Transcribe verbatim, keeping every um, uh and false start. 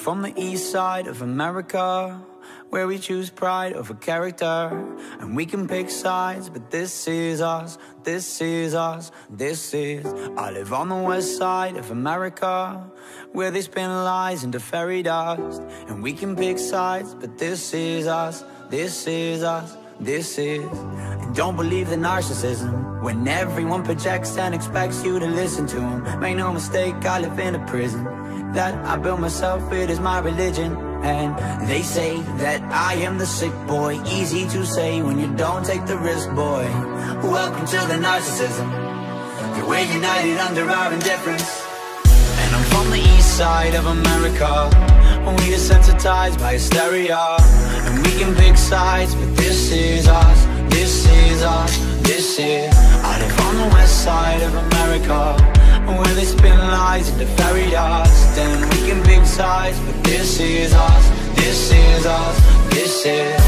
from the east side of America, where we choose pride over character. And we can pick sides, but this is us, this is us, this is. I live on the west side of America, where they spin lies into fairy dust. And we can pick sides, but this is us, this is us, this is. And don't believe the narcissism, when everyone projects and expects you to listen to them. Make no mistake, I live in a prison that I built myself, it is my religion. And they say that I am the sick boy, easy to say when you don't take the risk, boy. Welcome to the narcissism, that we're united under our indifference. And I'm from the east side of America, we desensitized by hysteria. And we can pick sides, but this is us, this is us, this is. I live on the west side of America, where they spin lies into fairy dust. And we can pick sides, but this is us, this is us, this is.